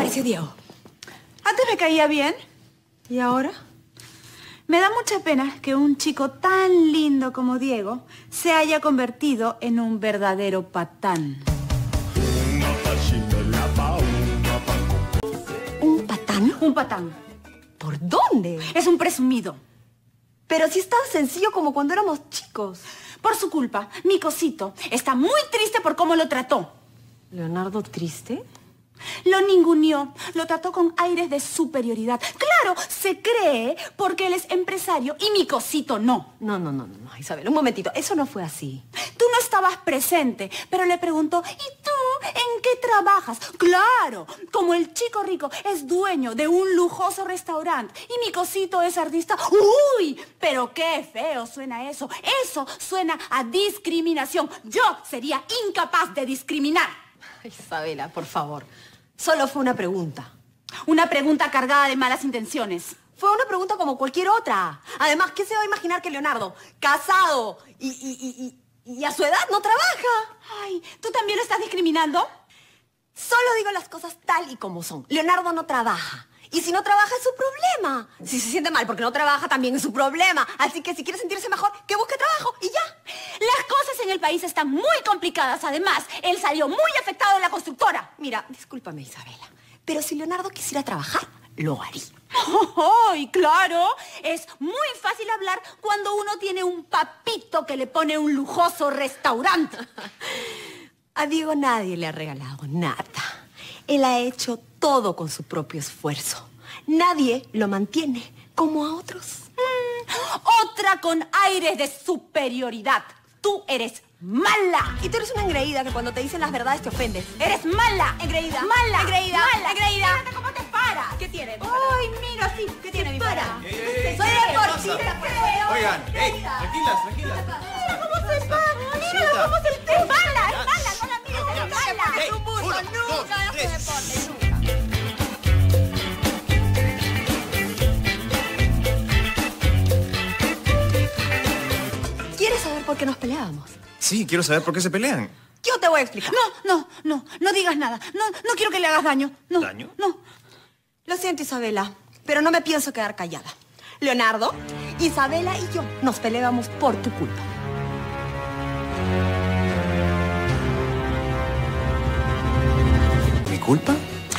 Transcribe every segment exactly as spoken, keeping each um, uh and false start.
pareció Diego? Antes me caía bien. ¿Y ahora? Me da mucha pena que un chico tan lindo como Diego se haya convertido en un verdadero patán. ¿Un patán? Un patán. ¿Por dónde? Es un presumido. Pero si es tan sencillo como cuando éramos chicos. Por su culpa, mi cosito está muy triste por cómo lo trató. ¿Leonardo triste? Lo ninguneó, lo trató con aires de superioridad. Claro, se cree porque él es empresario y mi cosito no. No, no, no, no, Isabel, un momentito. Eso no fue así. Tú no estabas presente, pero le preguntó, ¿y tú en qué trabajas? Claro, como el chico rico es dueño de un lujoso restaurante y mi cosito es artista. ¡Uy! Pero qué feo suena eso. Eso suena a discriminación. Yo sería incapaz de discriminar. Isabela, por favor. Solo fue una pregunta. Una pregunta cargada de malas intenciones. Fue una pregunta como cualquier otra. Además, ¿qué se va a imaginar que Leonardo, casado y, y, y, y, y a su edad, no trabaja? Ay, ¿tú también lo estás discriminando? Solo digo las cosas tal y como son. Leonardo no trabaja. Y si no trabaja es su problema. Si se siente mal porque no trabaja también es su problema. Así que si quiere sentirse mejor, que busque trabajo y ya. Las cosas en el país están muy complicadas. Además, él salió muy afectado de la constructora. Mira, discúlpame, Isabela, pero si Leonardo quisiera trabajar, lo haría. ¡Ay, claro! Es muy fácil hablar cuando uno tiene un papito que le pone un lujoso restaurante. A Diego nadie le ha regalado nada. Él ha hecho todo con su propio esfuerzo. Nadie lo mantiene como a otros. Mm, otra con aires de superioridad. Tú eres mala. Y tú eres una engreída que cuando te dicen las verdades te ofendes. Eres mala, engreída. Mala, engreída. Mala, engreída. Fíjate cómo te paras. ¿Qué tiene? Ay, mira, sí. ¿Qué tiene mi para? Ey, ey, ey, Soy ¿qué deportista. pasa? Oigan, ey, tranquilas, tranquilas. Mira cómo se para. Mira cómo se... Es mala, es mala. No la mires, es mala. Ey, un burro, uno, dos, nunca hace tres. deporte, nunca. ¿Quieres saber por qué nos peleábamos? Sí, quiero saber por qué se pelean. Yo te voy a explicar. No, no, no, no digas nada. No, no quiero que le hagas daño. No, ¿Daño? No. Lo siento, Isabela, pero no me pienso quedar callada. Leonardo, Isabela y yo nos peleábamos por tu culpa. ¿Mi culpa?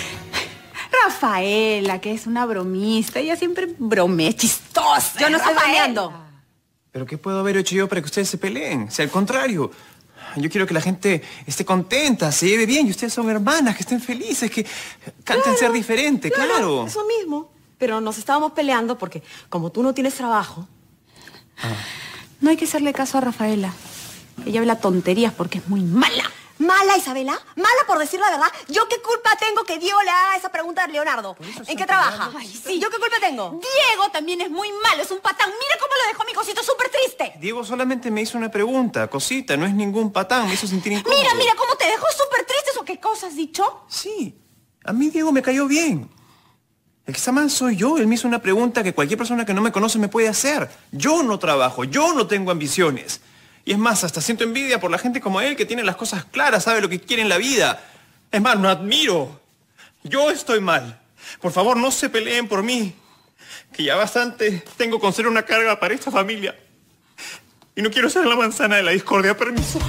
Rafaela, que es una bromista. Ella siempre bromea, chistosa. Yo no estoy Rafaela. bromeando. ¿Pero qué puedo haber hecho yo para que ustedes se peleen? O sea, al contrario. Yo quiero que la gente esté contenta, se lleve bien. Y ustedes son hermanas, que estén felices, que canten Claro, ser diferente, claro. Eso mismo. Pero nos estábamos peleando porque, como tú no tienes trabajo... No hay que hacerle caso a Rafaela. Ella habla tonterías porque es muy mala. ¿Mala, Isabela? ¿Mala por decir la verdad? ¿Yo qué culpa tengo que Diego le haga esa pregunta a Leonardo? ¿En qué trabaja? Ay, sí. ¿Yo qué culpa tengo? Diego también es muy malo, es un patán. Mira cómo lo dejó mi cosito súper triste. Diego solamente me hizo una pregunta, cosita, no es ningún patán, me hizo sentir incómodo. Mira, mira cómo te dejó súper triste. ¿Eso qué cosa has dicho? Sí, a mí Diego me cayó bien. El que está mal soy yo, él me hizo una pregunta que cualquier persona que no me conoce me puede hacer. Yo no trabajo, yo no tengo ambiciones. Y es más, hasta siento envidia por la gente como él que tiene las cosas claras, sabe lo que quiere en la vida. Es más, lo admiro. Yo estoy mal. Por favor, no se peleen por mí. Que ya bastante tengo con ser una carga para esta familia. Y no quiero ser la manzana de la discordia. Permiso.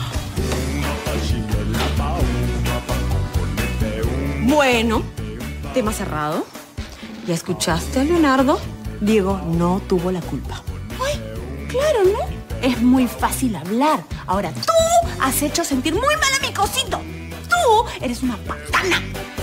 Bueno, tema cerrado. ¿Ya escuchaste a Leonardo? Diego no tuvo la culpa. Ay, claro, ¿no? Es muy fácil hablar. Ahora tú has hecho sentir muy mal a mi cosito. Tú eres una patana.